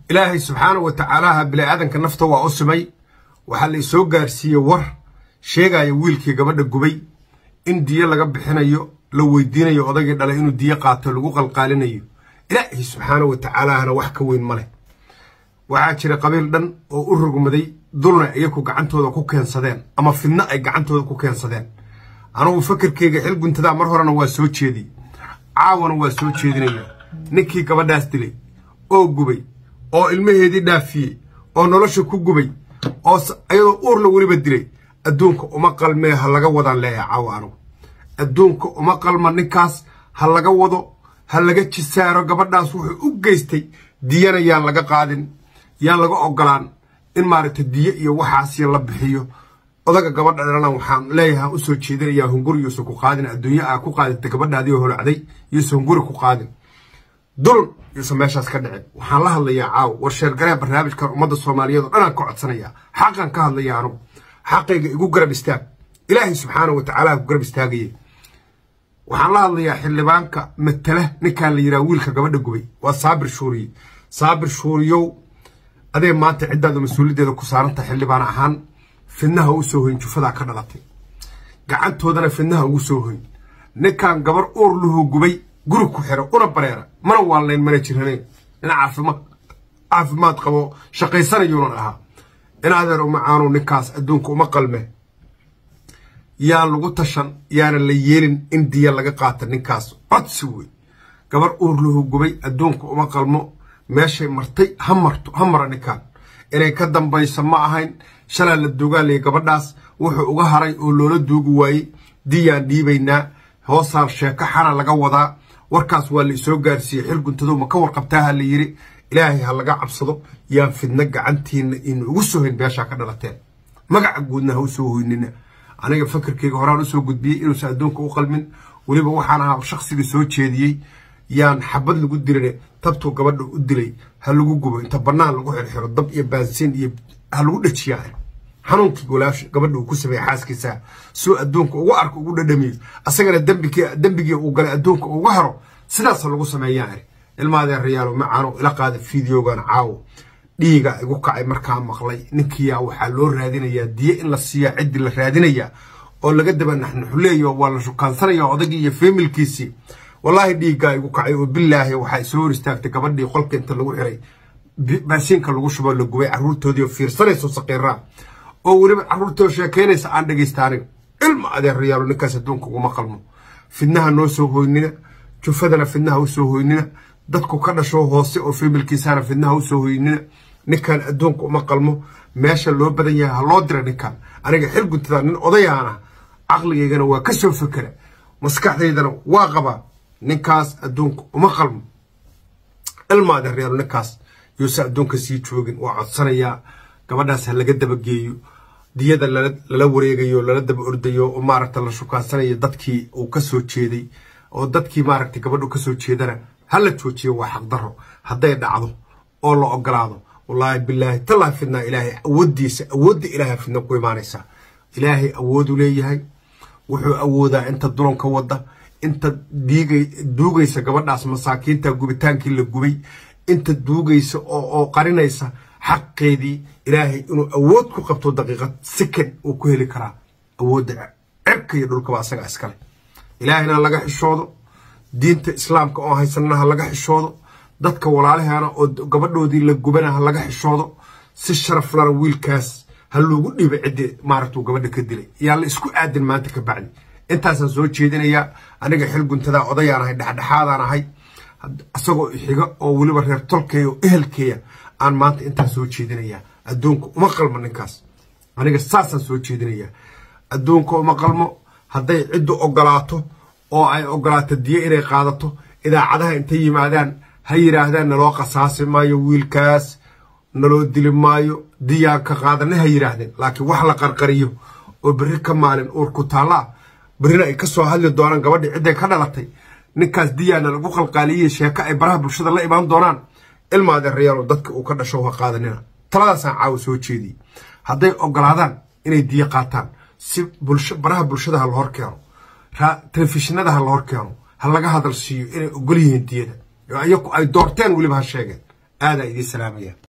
إلهي سبحانه وتعالى بلا آذن كنفته وأسمي وحلي سوغار سيور شيغا يويلكي قبل الجبي إن دي لقى بحنايو لو يدينا يقضي على إنه دي قاتل لقوق القالينيو إلهي سبحانه وتعالى أنا وحكي وين مله وعاشر قبيل دن وأرق مدي دولنا إياكو قعنتو ذا كوكين صدين أما في النقع قعنتو ذا كوكين صدين أنا وفكر كي حلق انت ذا مرهر أنا واسوتشي دي عاون واسوتشي دي نكي كبداس دلي أو جبي أو المهدي دافي أو نلش كو جبي أو أيضا أورلو ولي بدري أدونك ومقال ما هلقا وضان لها عاوانو أدونك ومقال ما نكاس هلقا وضو هلقا تشسارو قبداس وحي أقيستي ديانا يان لقا قادن يان لقا أقلان إن مارت الدية إيا وحاسي الله بحيو odaga gabadha waxaan leeyahay u soo jeedinayaa hunguri iyo ku qaadin adduunyo ku qaadin gabadhaadii hore caday iyo hunguri ku qaadin dul iyo sameeshaas ka dhacay waxaan la hadlayaa caaw war sheergareeb barnaamijka ummadda Soomaaliyeed oo dhan ka codsanaya xaqan ka hadlayaa anu xaqayga igu garab istaag ilaahay subxaanahu wa ta'aala ku garab istaagay waxaan la hadlayaa xildhibaanka matala ninka la yiraahdo wiilka gabadha gubay waa saabir shuuriyo adee maanta ciidada mas'uuliyadeeda ku saaranta xildhibaan ahaan فنها وسوهين شوفها كنلاتي قعنتو دنا فنها وسوهين نكان قبر أورله جبي جروك حرا أورا بريرة مرة والله مرة جرهني أنا عارف ما تقبو شقي سنة يورونها أنا هذا معانو نكاس أدونكو مقلمه يا لغتشان يا اللي يرين إنديا لقى قاتل نكاس أتسوي قبر أورله جبي أدونكو مقلمه ماشي مرتي همر نكان إني كدم بيسمعهين شلال الدوغالي قبرداس وحو ugaharay oo loola duugu waayay diyaan dhiibayna hoosaar sheeka xana laga wada warkaas waa la soo gaarsiiyay xilguntadu ma ka warqabtaa la yiri ilaahay ha laga cabsado yaan fidna gacantiina in ugu soo hin beesha ka dhalateen magaca guudna ha soo hoynina aniga fikirkayga horaan u soo gudbiyay inuu saadoonka u qalmin waliba waxaan ahaa shakhsiga soo jeediyay yaan xabad lagu diray tabto gabadha u dilay ha lagu gubo inta banaan lagu xirxiro dab iyo baansin iyo هلو دشيا حنونك جولاش قبل لو كسبة حاسكسا سوء أدونك وقارك وقول دمي أسجل دمبكي وقال أدونك وقهره سلاس لو كسمة يعني الماضي الريال ومعانو إلى قاعد فيديو كان عاو ديجا يوقع مركان مخلي نكيا وحلول رادينيا دي إن السيا عد الرادينيا ولا قد ما نحن حلية ولا شو كان صنيا وضجي فيم الكيسي والله ديجا يوقع وبالله وحيسور استاكت قبل يخلق أنت لو حري باسينك لوgu shubo la gubay caruurtoodii fiirsanayso saqiira oo wariba caruurtooda sheekeynaysa aan dhageystaanin ilma adeer riyaalo ninkaas adduunka ugu qalmo fidnaha noo soo hooynina jufadana fidnaha u soo hooynina dadku ka dhasho hoose oo familkiisana fidnaha u soo hooynina ninkan adduunka uma qalmo meesha loo badan yahay loo diray ninkan aniga xil guntada nin odayaana aqligeygana waa ka soo fikira maskaxdaydana waa qaba ninkaas adduunka uma qalmo ilma adeer riyaalo ninkaas يوسع دونك سيتشوجن وعصريا كمداس هلا جد بجيو ديada la wareegayo la daba ordayo oo maaragta la shukaansanay dadkii uu ka soo jeeday oo dadkii maaragta gabadhu ka soo jeedana hal joojiyo wax xaq daro haday dhacdo oo la ogolaado wallahi billahi talaa fidna ilaahi awoodi ilaahi fidna ku iimaanaysa ilaahi awoodu leeyahay wuxuu awoodaa inta dulanka wada inta duugaysa gabadhaas masaakiinta gubitaankii la gubay انت دوغيس او قرينيسا حقيدي الهي انو اود ku qabto daqiiqad second oo ku heli kara awood cirka iyo dhulka waasaga iskale ilaahina laga xishoodo diinta islaamka oo haysanaha laga xishoodo dadka walaalaheena oo gabadhoodii la gubanaha laga xishoodo si sharaf la wiilkaas hal loogu dhibay cid maartu gabadha ka dilay yaa la isku aadin maanta ka bacdi intaasan soo jeedinaya aniga xil guntada odayaanahay dhaxdhaxaadanahay asagoo xiga oo waliba reer tolkeeyo ehelkeeya aan maanta inta soo jeedinaya adduunku uma qalmo ninkaas aniga saasan soo jeedinaya adduunku uma qalmo haday cid ogolaato oo ay ogolaato diye inay qaadato idaacadaha intay yimaadaan hay yiraahdaan naloo qasaasi maayo wiilkaas naloo dili maayo diyaa ka qaadanay hay yiraahdeen laakiin wax la qarqariyo oo bari ka maalin uur ku taala barina ay ka soo hadli doonaan gabadhii cid ay ka dhalatay ninkaas diyaana lagu qalqaaliyay sheeka ay baraha bulshada la imaan doonaan ilma adeer riyaalo dadka uu ka dhasho waa qaadanina taladaas aan caaw soo jeediyay haday ogolaadaan inay diya qaataan si baraha bulshada hal hor keeno telefishinada hal hor keeno hal laga hadal siiyo inay ogol yihiin diyada ayagu ay doorteen waliba ha sheegeen هذا إيدي السلامية.